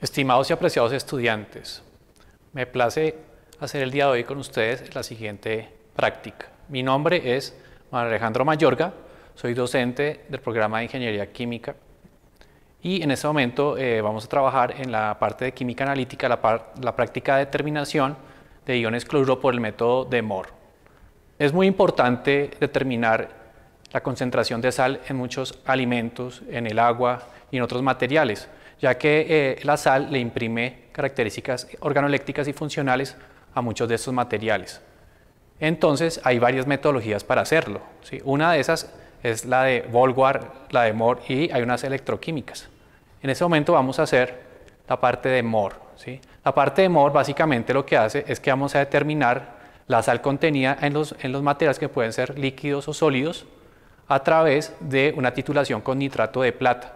Estimados y apreciados estudiantes, me place hacer el día de hoy con ustedes la siguiente práctica. Mi nombre es Manuel Alejandro Mayorga, soy docente del programa de Ingeniería Química y en este momento vamos a trabajar en la parte de química analítica, la práctica de determinación de iones cloruro por el método de Mohr. Es muy importante determinar la concentración de sal en muchos alimentos, en el agua y en otros materiales, ya que la sal le imprime características organoléctricas y funcionales a muchos de estos materiales. Entonces hay varias metodologías para hacerlo, ¿sí? Una de esas es la de Vollward, la de Mohr, y hay unas electroquímicas. En este momento vamos a hacer la parte de Mohr, ¿sí? La parte de Mohr básicamente lo que hace es que vamos a determinar la sal contenida en los materiales que pueden ser líquidos o sólidos a través de una titulación con nitrato de plata.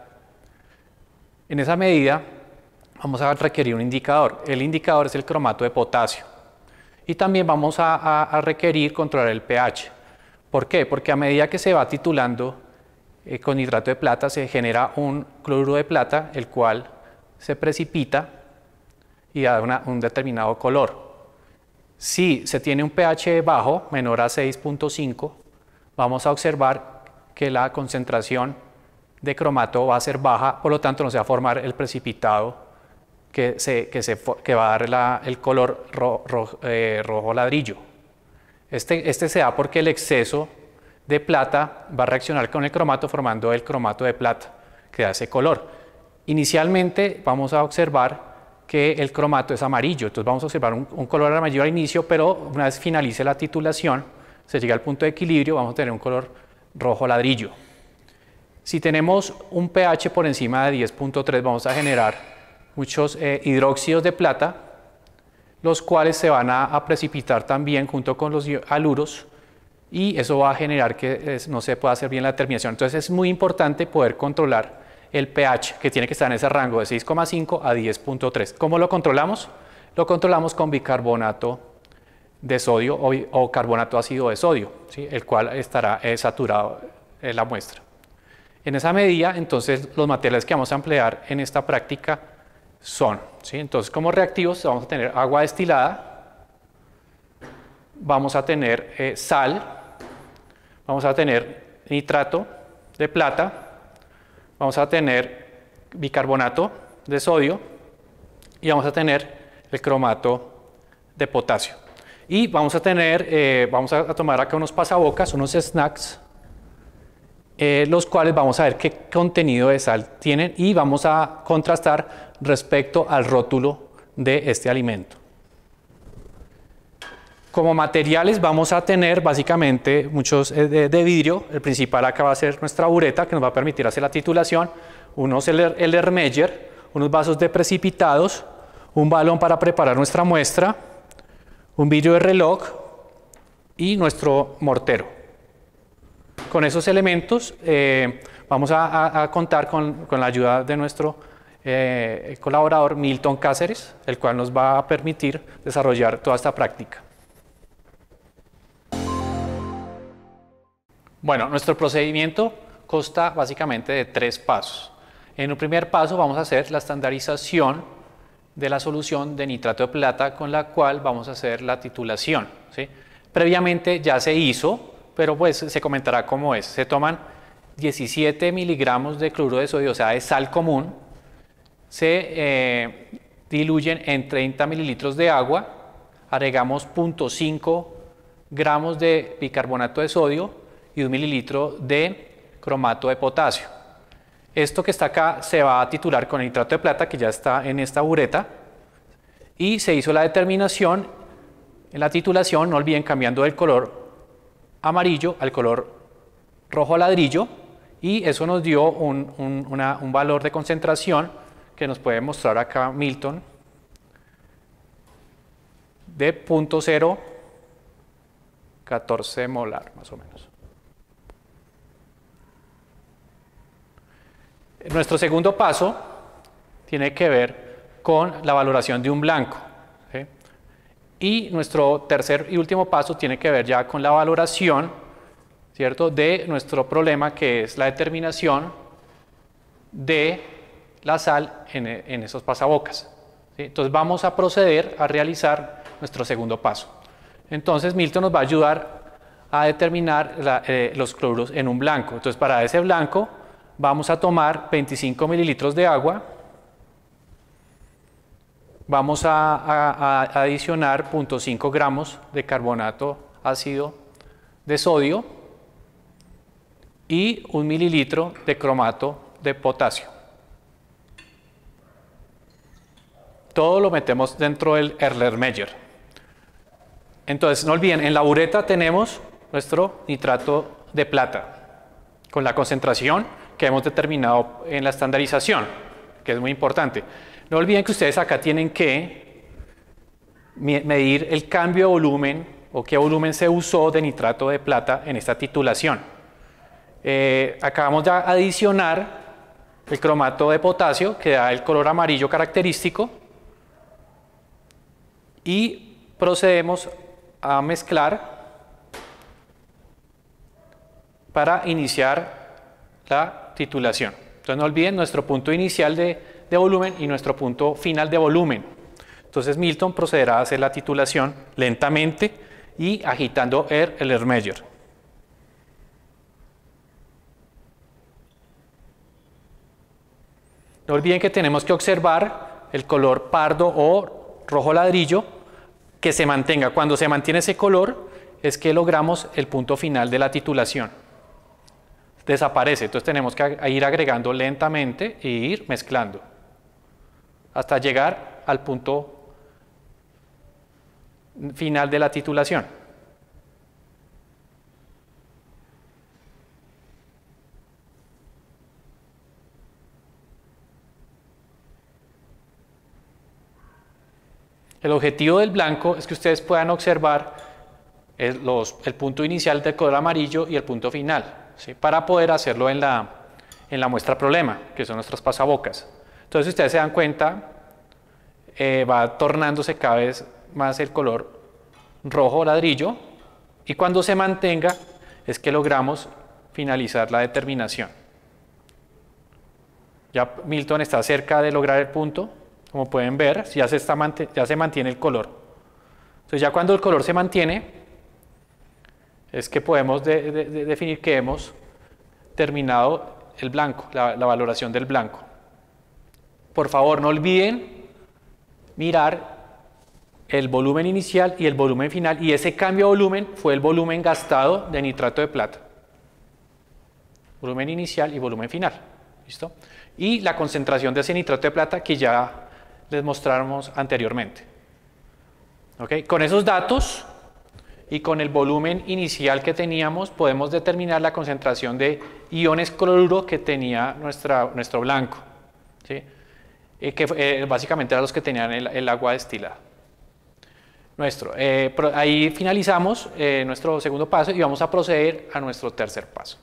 En esa medida vamos a requerir un indicador. El indicador es el cromato de potasio. Y también vamos a requerir controlar el pH. ¿Por qué? Porque a medida que se va titulando con nitrato de plata se genera un cloruro de plata, el cual se precipita y da un determinado color. Si se tiene un pH bajo, menor a 6.5, vamos a observar que la concentración de cromato va a ser baja, por lo tanto no se va a formar el precipitado que va a dar el color rojo ladrillo. Este se da porque el exceso de plata va a reaccionar con el cromato formando el cromato de plata, que da ese color. Inicialmente vamos a observar que el cromato es amarillo, entonces vamos a observar un color amarillo al inicio, pero una vez finalice la titulación, se llega al punto de equilibrio, vamos a tener un color rojo ladrillo. Si tenemos un pH por encima de 10.3 vamos a generar muchos hidróxidos de plata, los cuales se van a precipitar también junto con los haluros y eso va a generar que no se pueda hacer bien la determinación. Entonces es muy importante poder controlar el pH, que tiene que estar en ese rango de 6,5 a 10.3. ¿Cómo lo controlamos? Lo controlamos con bicarbonato de sodio o carbonato ácido de sodio, ¿sí? El cual estará saturado en la muestra. En esa medida, entonces, los materiales que vamos a emplear en esta práctica son, ¿sí? Entonces, como reactivos vamos a tener agua destilada, vamos a tener sal, vamos a tener nitrato de plata, vamos a tener bicarbonato de sodio y vamos a tener el cromato de potasio. Y vamos a tener, vamos a tomar acá unos pasabocas, unos snacks, los cuales vamos a ver qué contenido de sal tienen y vamos a contrastar respecto al rótulo de este alimento. Como materiales vamos a tener básicamente muchos de vidrio. El principal acá va a ser nuestra bureta, que nos va a permitir hacer la titulación, unos Erlenmeyer, unos vasos de precipitados, un balón para preparar nuestra muestra, un vidrio de reloj y nuestro mortero. Con esos elementos vamos a contar con la ayuda de nuestro colaborador Milton Cáceres, el cual nos va a permitir desarrollar toda esta práctica. Bueno, nuestro procedimiento consta básicamente de 3 pasos. En un primer paso vamos a hacer la estandarización de la solución de nitrato de plata con la cual vamos a hacer la titulación, ¿sí? Previamente ya se hizo, pero pues se comentará cómo es. Se toman 17 miligramos de cloruro de sodio, o sea, de sal común, se diluyen en 30 mililitros de agua, agregamos 0.5 gramos de bicarbonato de sodio y 1 mililitro de cromato de potasio. Esto que está acá se va a titular con el nitrato de plata, que ya está en esta bureta, y se hizo la determinación en la titulación, no olviden, cambiando del color amarillo al color rojo ladrillo, y eso nos dio un valor de concentración que nos puede mostrar acá Milton de 0.014 molar más o menos. Nuestro segundo paso tiene que ver con la valoración de un blanco, ¿sí? Y nuestro tercer y último paso tiene que ver ya con la valoración, ¿cierto?, de nuestro problema, que es la determinación de la sal en esos pasabocas, ¿sí? Entonces vamos a proceder a realizar nuestro segundo paso. Entonces Milton nos va a ayudar a determinar los cloruros en un blanco. Entonces para ese blanco vamos a tomar 25 mililitros de agua, vamos a adicionar 0.5 gramos de carbonato ácido de sodio y 1 mililitro de cromato de potasio. Todo lo metemos dentro del Erlenmeyer. Entonces, no olviden, en la bureta tenemos nuestro nitrato de plata con la concentración que hemos determinado en la estandarización, que es muy importante. No olviden que ustedes acá tienen que medir el cambio de volumen o qué volumen se usó de nitrato de plata en esta titulación. Acabamos de adicionar el cromato de potasio que da el color amarillo característico y procedemos a mezclar para iniciar la titulación. Entonces no olviden nuestro punto inicial de volumen y nuestro punto final de volumen. Entonces Milton procederá a hacer la titulación lentamente y agitando el Erlenmeyer. No olviden que tenemos que observar el color pardo o rojo ladrillo que se mantenga. Cuando se mantiene ese color es que logramos el punto final de la titulación. Desaparece, entonces tenemos que ir agregando lentamente e ir mezclando hasta llegar al punto final de la titulación. El objetivo del blanco es que ustedes puedan observar el punto inicial del color amarillo y el punto final, ¿sí? Para poder hacerlo en la muestra problema, que son nuestras pasabocas. Entonces, si ustedes se dan cuenta, va tornándose cada vez más el color rojo ladrillo y cuando se mantenga es que logramos finalizar la determinación. Ya Milton está cerca de lograr el punto. Como pueden ver, ya se mantiene el color. Entonces ya cuando el color se mantiene, es que podemos definir que hemos terminado el blanco, la valoración del blanco. Por favor, no olviden mirar el volumen inicial y el volumen final, y ese cambio de volumen fue el volumen gastado de nitrato de plata. Volumen inicial y volumen final. ¿Listo? Y la concentración de ese nitrato de plata que ya les mostramos anteriormente. ¿Okay? Con esos datos y con el volumen inicial que teníamos podemos determinar la concentración de iones cloruro que tenía nuestro blanco, ¿sí? Que básicamente eran los que tenían el agua destilada. Ahí finalizamos nuestro segundo paso y vamos a proceder a nuestro tercer paso.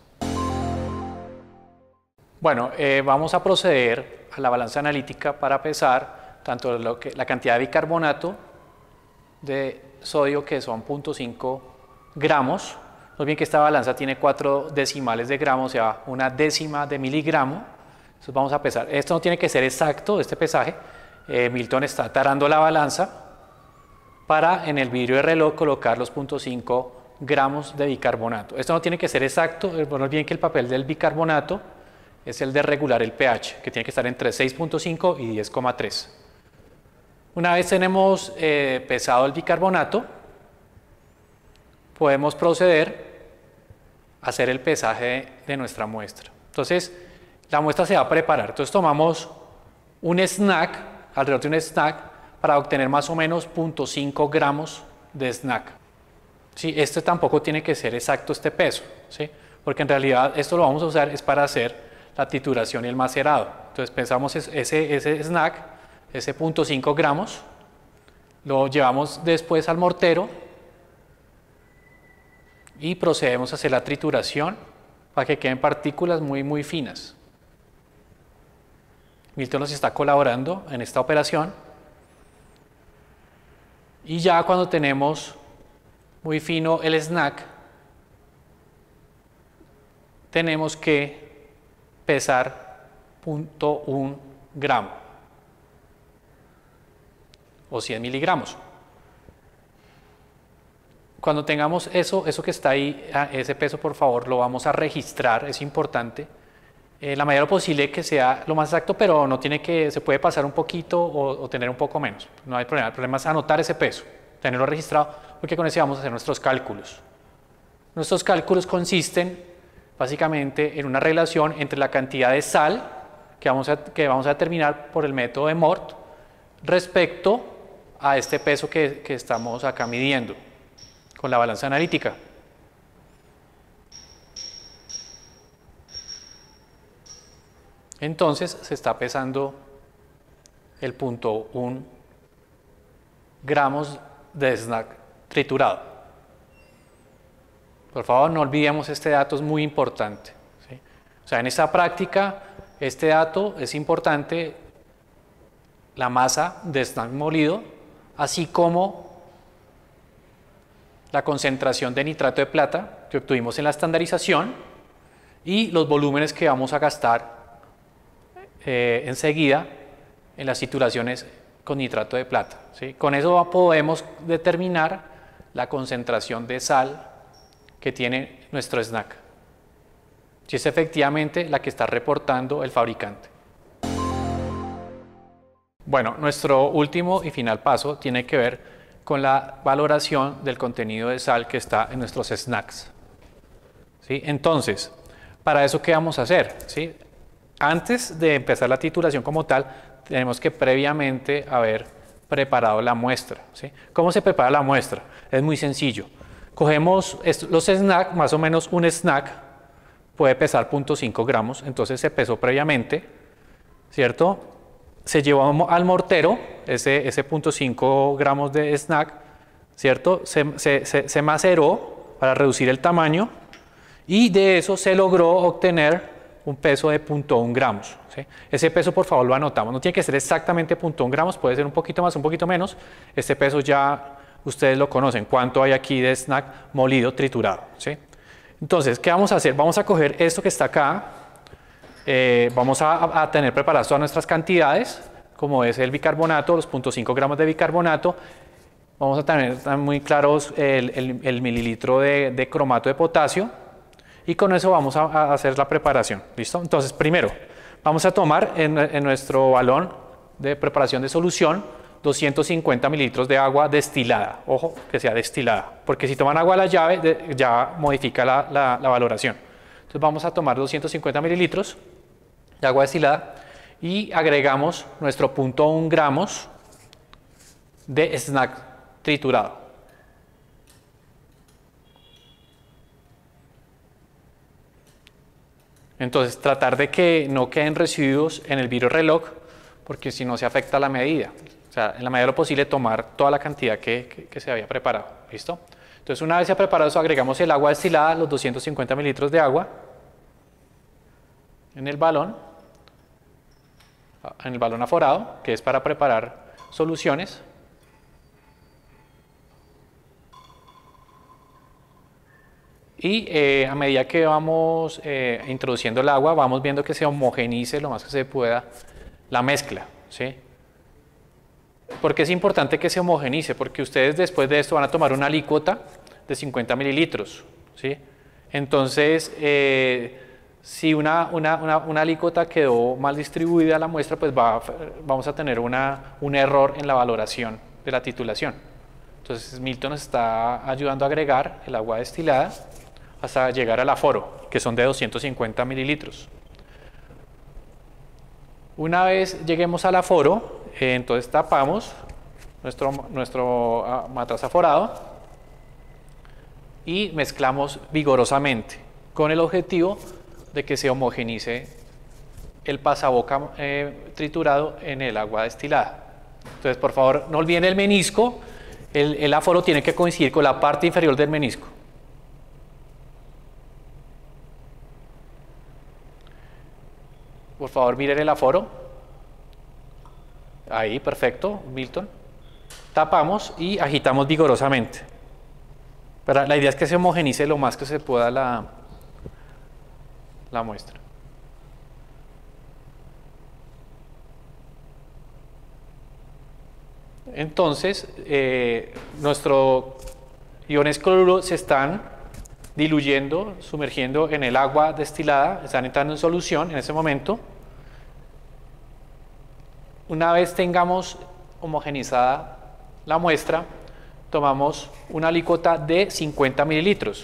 Bueno, vamos a proceder a la balanza analítica para pesar tanto la cantidad de bicarbonato de sodio, que son 0.5 gramos. No olviden que esta balanza tiene 4 decimales de gramo, o sea, una décima de miligramo. Entonces vamos a pesar. Esto no tiene que ser exacto, este pesaje. Milton está tarando la balanza para en el vidrio de reloj colocar los 0.5 gramos de bicarbonato. Esto no tiene que ser exacto. No olviden que el papel del bicarbonato es el de regular el pH, que tiene que estar entre 6.5 y 10.3. Una vez tenemos pesado el bicarbonato, podemos proceder a hacer el pesaje de nuestra muestra. Entonces, la muestra se va a preparar. Entonces, tomamos un snack, alrededor de un snack, para obtener más o menos 0.5 gramos de snack. ¿Sí? Este tampoco tiene que ser exacto este peso, ¿sí? Porque en realidad esto lo vamos a usar es para hacer la trituración y el macerado. Entonces, pensamos ese snack, ese 0.5 gramos, lo llevamos después al mortero y procedemos a hacer la trituración para que queden partículas muy finas. Milton nos está colaborando en esta operación y ya cuando tenemos muy fino el snack, tenemos que pesar 0.1 gramo o 100 miligramos. Cuando tengamos eso que está ahí, ese peso, por favor, lo vamos a registrar, es importante. La medida de lo posible que sea lo más exacto, pero no tiene que, se puede pasar un poquito o tener un poco menos. No hay problema. El problema es anotar ese peso, tenerlo registrado, porque con ese vamos a hacer nuestros cálculos. Nuestros cálculos consisten básicamente en una relación entre la cantidad de sal que vamos a determinar por el método de Mort respecto a este peso que estamos acá midiendo con la balanza analítica. Entonces se está pesando el 0.1 gramos de snack triturado. Por favor, no olvidemos este dato, es muy importante, ¿sí? O sea, en esta práctica, este dato es importante, la masa de snack molido, así como la concentración de nitrato de plata que obtuvimos en la estandarización y los volúmenes que vamos a gastar enseguida en las titulaciones con nitrato de plata, ¿sí? Con eso podemos determinar la concentración de sal que tiene nuestro snack, si es efectivamente la que está reportando el fabricante. Bueno, nuestro último y final paso tiene que ver con la valoración del contenido de sal que está en nuestros snacks, ¿sí? Entonces, para eso, ¿qué vamos a hacer? ¿Sí? Antes de empezar la titulación como tal, tenemos que previamente haber preparado la muestra, ¿sí? ¿Cómo se prepara la muestra? Es muy sencillo. Cogemos los snacks, más o menos un snack puede pesar 0.5 gramos, entonces se pesó previamente, ¿cierto? Se llevó al mortero ese 0.5 gramos de snack, ¿cierto? Se maceró para reducir el tamaño y de eso se logró obtener un peso de 0.1 gramos, ¿sí? Ese peso, por favor, lo anotamos. No tiene que ser exactamente 0.1 gramos, puede ser un poquito más, un poquito menos. Este peso ya ustedes lo conocen, cuánto hay aquí de snack molido, triturado, ¿sí? Entonces, ¿qué vamos a hacer? Vamos a coger esto que está acá, vamos a tener preparadas todas nuestras cantidades, como es el bicarbonato, los 0.5 gramos de bicarbonato. Vamos a tener muy claros el mililitro de cromato de potasio y con eso vamos a hacer la preparación, ¿listo? Entonces, primero, vamos a tomar en nuestro balón de preparación de solución 250 mililitros de agua destilada, ojo que sea destilada, porque si toman agua a la llave ya modifica la valoración. Entonces vamos a tomar 250 mililitros de agua destilada y agregamos nuestro 0.1 gramos de snack triturado. Entonces tratar de que no queden residuos en el vidrio reloj, porque si no se afecta la medida. O sea, en la medida de lo posible tomar toda la cantidad que se había preparado, ¿listo? Entonces una vez se ha preparado eso, agregamos el agua destilada, los 250 mililitros de agua en el balón aforado, que es para preparar soluciones. Y a medida que vamos introduciendo el agua, vamos viendo que se homogenice lo más que se pueda la mezcla, ¿sí? ¿Por qué es importante que se homogenice? Porque ustedes después de esto van a tomar una alícuota de 50 mililitros, ¿sí? Entonces, si una alícuota quedó mal distribuida a la muestra, pues vamos a tener un error en la valoración de la titulación. Entonces, Milton nos está ayudando a agregar el agua destilada hasta llegar al aforo, que son de 250 mililitros. Una vez lleguemos al aforo, entonces tapamos nuestro matraz aforado y mezclamos vigorosamente con el objetivo de que se homogenice el pasaboca triturado en el agua destilada. Entonces, por favor, no olviden el menisco. El aforo tiene que coincidir con la parte inferior del menisco. Por favor, miren el aforo. Ahí, perfecto, Milton. Tapamos y agitamos vigorosamente. Pero la idea es que se homogenice lo más que se pueda la muestra. entonces nuestros iones cloruro se están diluyendo, sumergiendo en el agua destilada, están entrando en solución en ese momento. Una vez tengamos homogenizada la muestra, tomamos una alícuota de 50 mililitros.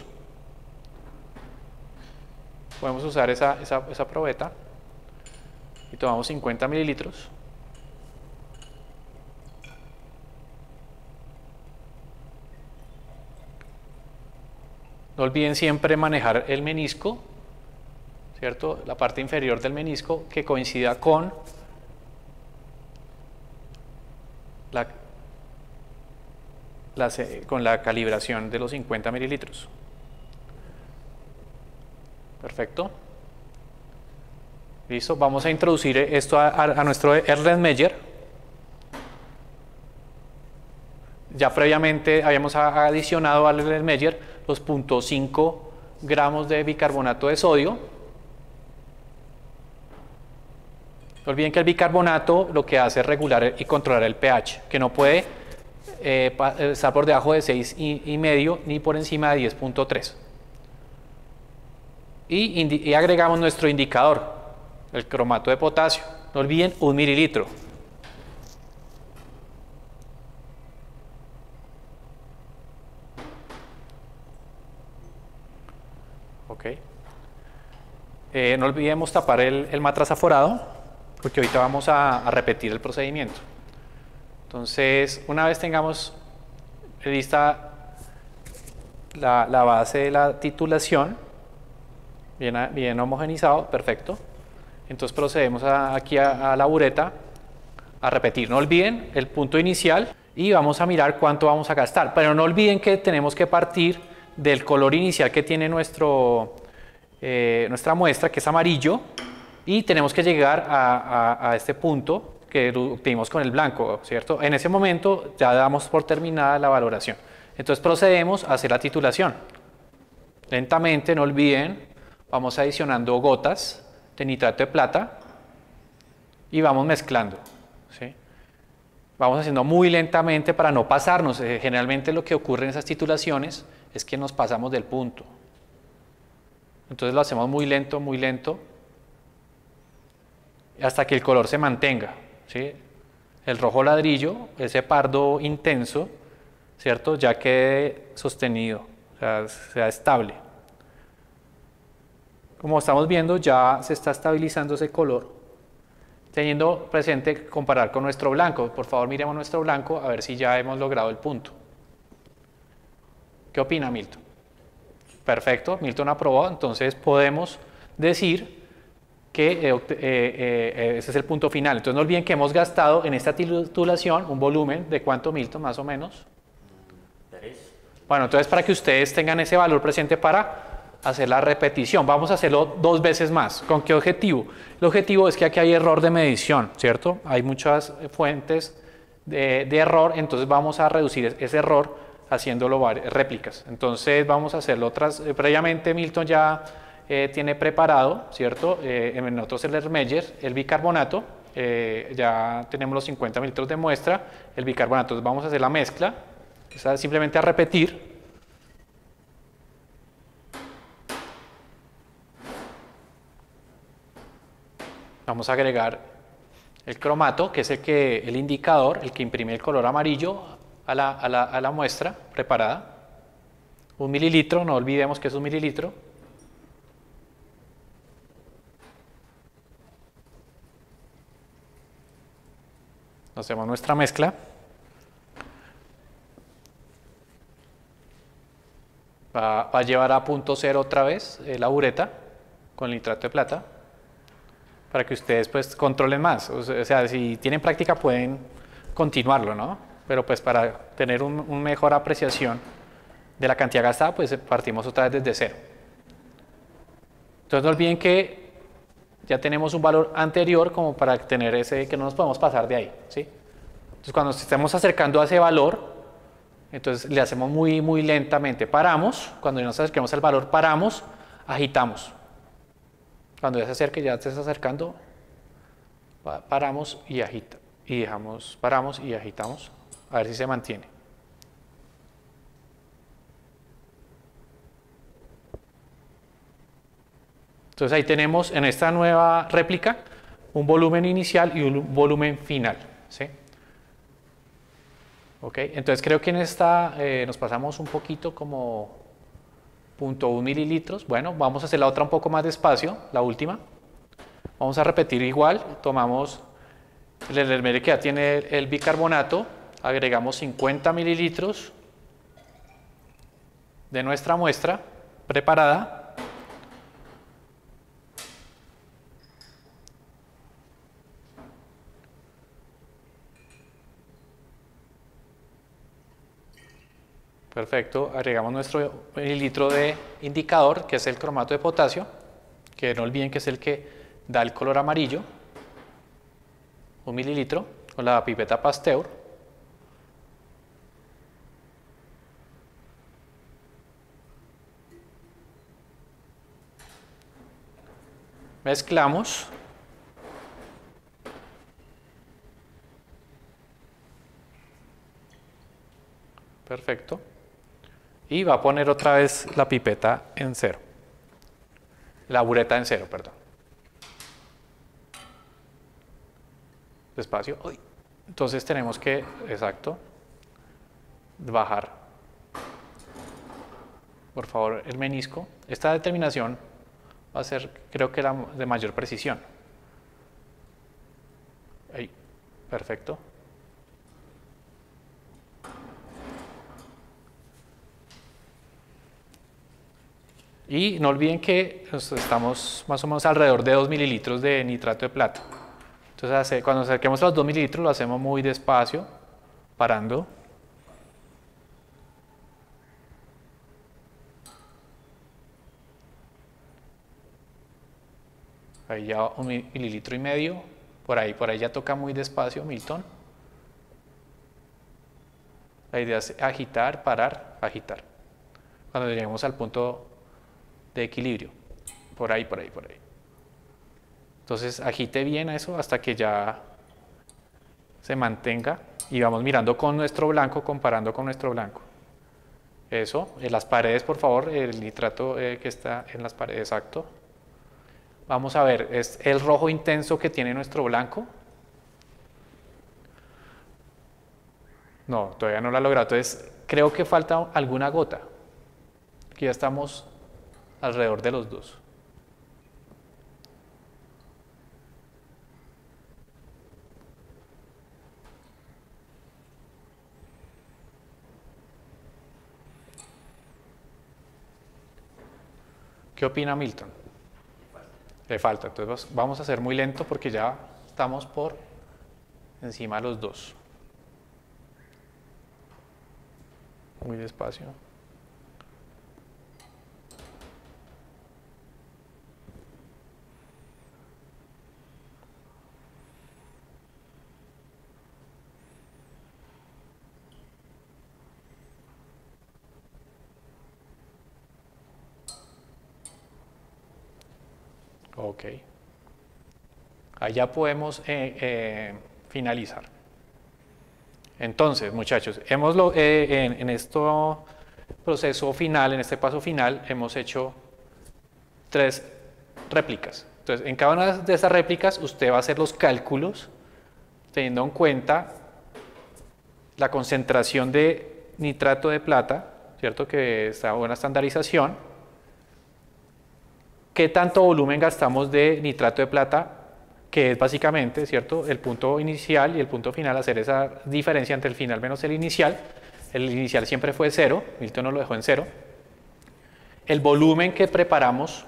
Podemos usar esa probeta y tomamos 50 mililitros. No olviden siempre manejar el menisco, ¿cierto? La parte inferior del menisco que coincida con la calibración de los 50 mililitros. Perfecto. Listo, vamos a introducir esto a nuestro Erlenmeyer. Ya previamente habíamos adicionado al Erlenmeyer los 0.5 gramos de bicarbonato de sodio. No olviden que el bicarbonato lo que hace es regular y controlar el pH, que no puede estar por debajo de 6,5 ni por encima de 10.3. Y agregamos nuestro indicador, el cromato de potasio. No olviden 1 mililitro. Ok. No olvidemos tapar el matraz aforado, porque ahorita vamos a repetir el procedimiento. Entonces, una vez tengamos lista la base de la titulación, bien homogenizado, perfecto. Entonces procedemos aquí a la bureta a repetir. No olviden el punto inicial y vamos a mirar cuánto vamos a gastar. Pero no olviden que tenemos que partir del color inicial que tiene nuestra muestra, que es amarillo, y tenemos que llegar a este punto que obtuvimos con el blanco, ¿cierto? En ese momento ya damos por terminada la valoración. Entonces procedemos a hacer la titulación. Lentamente, no olviden, vamos adicionando gotas de nitrato de plata y vamos mezclando, ¿sí? Vamos haciendo muy lentamente para no pasarnos. Generalmente lo que ocurre en esas titulaciones es que nos pasamos del punto. Entonces lo hacemos muy lento, hasta que el color se mantenga, ¿sí? El rojo ladrillo, ese pardo intenso, ¿cierto? Ya quede sostenido, o sea, sea estable. Como estamos viendo, ya se está estabilizando ese color, teniendo presente comparar con nuestro blanco. Por favor, miremos nuestro blanco a ver si ya hemos logrado el punto. ¿Qué opina Milton? Perfecto, Milton aprobó, entonces podemos decir que ese es el punto final. Entonces no olviden que hemos gastado en esta titulación un volumen de ¿cuánto, Milton, más o menos? 3. Bueno, entonces para que ustedes tengan ese valor presente para hacer la repetición, vamos a hacerlo 2 veces más. ¿Con qué objetivo? El objetivo es que aquí hay error de medición, ¿cierto? Hay muchas fuentes de error, entonces vamos a reducir ese error haciéndolo varias réplicas. Entonces vamos a hacerlo previamente Milton ya tiene preparado, ¿cierto? En nosotros el Erlenmeyer, el bicarbonato, ya tenemos los 50 mililitros de muestra, el bicarbonato, entonces vamos a hacer la mezcla, simplemente a repetir. Vamos a agregar el cromato, que es el indicador, el que imprime el color amarillo a la muestra preparada. 1 mililitro, no olvidemos que es 1 mililitro. Hacemos nuestra mezcla. Va a llevar a 0.0 otra vez la bureta con el nitrato de plata, para que ustedes pues controlen más. O sea, si tienen práctica pueden continuarlo, ¿no? Pero pues para tener una mejor apreciación de la cantidad gastada, pues partimos otra vez desde cero. Entonces no olviden que ya tenemos un valor anterior como para tener ese, que no nos podemos pasar de ahí, ¿sí? Entonces cuando nos estemos acercando a ese valor, entonces le hacemos muy lentamente. Paramos, cuando ya nos acerquemos al valor, paramos, agitamos. Cuando ya se acerque, ya te estás acercando, paramos y agita, y dejamos, paramos y agitamos. a ver si se mantiene. Entonces ahí tenemos en esta nueva réplica un volumen inicial y un volumen final, ¿sí? Ok, entonces creo que en esta nos pasamos un poquito como 0.1 mililitros. Bueno, vamos a hacer la otra un poco más despacio, la última. Vamos a repetir igual, tomamos el endermere que ya tiene el bicarbonato, agregamos 50 mililitros de nuestra muestra preparada. Perfecto, agregamos nuestro mililitro de indicador, que es el cromato de potasio, que no olviden que es el que da el color amarillo. 1 mililitro con la pipeta Pasteur. Mezclamos. Perfecto. Y va a poner otra vez la pipeta en cero. La bureta en cero, perdón. Despacio. Uy. Entonces tenemos que, exacto, bajar. Por favor, el menisco. Esta determinación va a ser, creo que, la de mayor precisión. Ahí. Perfecto. Y no olviden que estamos más o menos alrededor de 2 mililitros de nitrato de plata. Entonces, cuando acerquemos a los 2 mililitros, lo hacemos muy despacio, parando. Ahí ya 1,5 mililitros. Por ahí ya toca muy despacio, Milton. La idea es agitar, parar, agitar. Cuando lleguemos al punto de equilibrio, por ahí. Entonces agite bien eso hasta que ya se mantenga y vamos mirando con nuestro blanco, comparando con nuestro blanco. Eso, en las paredes, por favor, el nitrato que está en las paredes, exacto. Vamos a ver, es el rojo intenso que tiene nuestro blanco. No, todavía no lo ha logrado, entonces creo que falta alguna gota. Aquí ya estamos alrededor de los 2. ¿Qué opina Milton? Le falta, entonces vamos a hacer muy lento porque ya estamos por encima de los 2. Muy despacio. Ok. Allá podemos finalizar. Entonces, muchachos, en este proceso final, en este paso final, hemos hecho 3 réplicas. Entonces, en cada una de estas réplicas, usted va a hacer los cálculos teniendo en cuenta la concentración de nitrato de plata, ¿cierto? Que está en buena estandarización. ¿Qué tanto volumen gastamos de nitrato de plata? Que es básicamente, ¿cierto?, el punto inicial y el punto final, hacer esa diferencia entre el final menos el inicial. El inicial siempre fue 0, Milton nos lo dejó en 0. El volumen que preparamos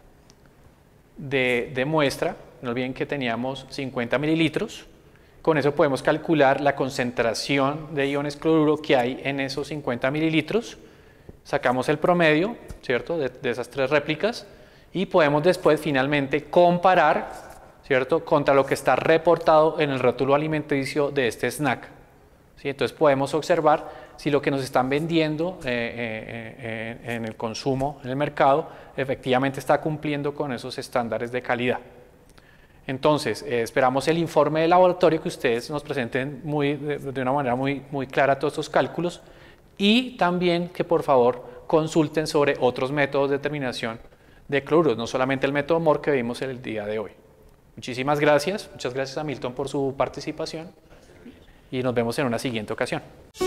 de muestra, no olviden que teníamos 50 mililitros. Con eso podemos calcular la concentración de iones cloruro que hay en esos 50 mililitros. Sacamos el promedio, ¿cierto?, de esas 3 réplicas. Y podemos después finalmente comparar, ¿cierto?, contra lo que está reportado en el rótulo alimenticio de este snack. ¿Sí? Entonces podemos observar si lo que nos están vendiendo en el consumo, en el mercado, efectivamente está cumpliendo con esos estándares de calidad. Entonces, esperamos el informe de laboratorio que ustedes nos presenten de una manera muy clara todos estos cálculos y también que por favor consulten sobre otros métodos de determinación de cloruros, no solamente el método MOR que vimos el día de hoy. Muchísimas gracias, muchas gracias a Milton por su participación y nos vemos en una siguiente ocasión.